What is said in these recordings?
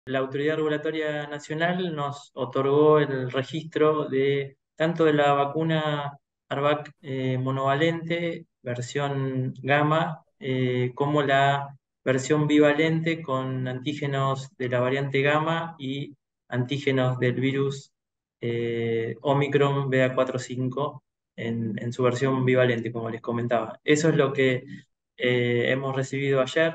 La Autoridad Regulatoria Nacional nos otorgó el registro de tanto de la vacuna Arvac monovalente, versión gamma, como la versión bivalente con antígenos de la variante gamma y antígenos del virus Omicron BA.4/5 en su versión bivalente, como les comentaba. Eso es lo que hemos recibido ayer.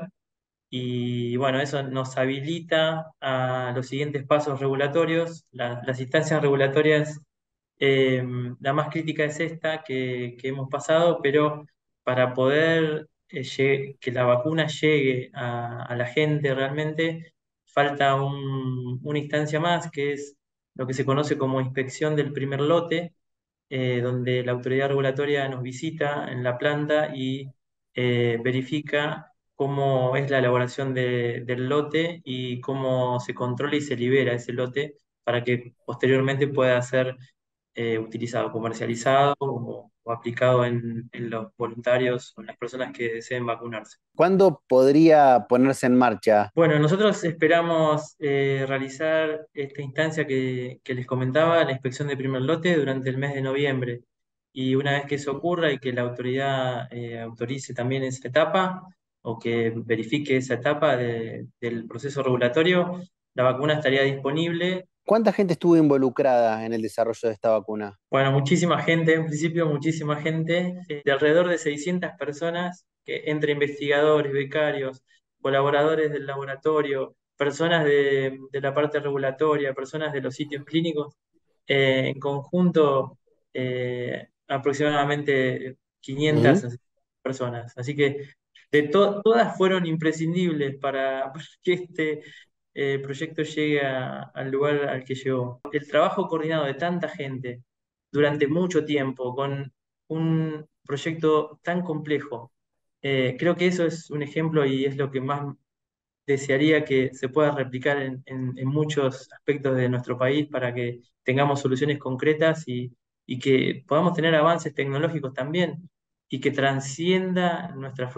Y bueno, eso nos habilita a los siguientes pasos regulatorios. Las instancias regulatorias, eh, la más crítica es esta que hemos pasado, pero para poder que la vacuna llegue a la gente realmente, falta una instancia más, que es lo que se conoce como inspección del primer lote, donde la autoridad regulatoria nos visita en la planta y verifica cómo es la elaboración del lote y cómo se controla y se libera ese lote para que posteriormente pueda ser utilizado, comercializado o aplicado en los voluntarios o en las personas que deseen vacunarse. ¿Cuándo podría ponerse en marcha? Bueno, nosotros esperamos realizar esta instancia que les comentaba, la inspección de primer lote, durante el mes de noviembre. Y una vez que eso ocurra y que la autoridad autorice también esa etapa o que verifique esa etapa del proceso regulatorio, la vacuna estaría disponible. ¿Cuánta gente estuvo involucrada en el desarrollo de esta vacuna? Bueno, muchísima gente, en principio muchísima gente, de alrededor de 600 personas, que entre investigadores, becarios, colaboradores del laboratorio, personas de la parte regulatoria, personas de los sitios clínicos, en conjunto aproximadamente 500 Ujú. personas. Así que todas fueron imprescindibles para que este proyecto llegue al lugar al que llegó. El trabajo coordinado de tanta gente durante mucho tiempo con un proyecto tan complejo, creo que eso es un ejemplo y es lo que más desearía que se pueda replicar en muchos aspectos de nuestro país para que tengamos soluciones concretas y que podamos tener avances tecnológicos también y que trascienda nuestras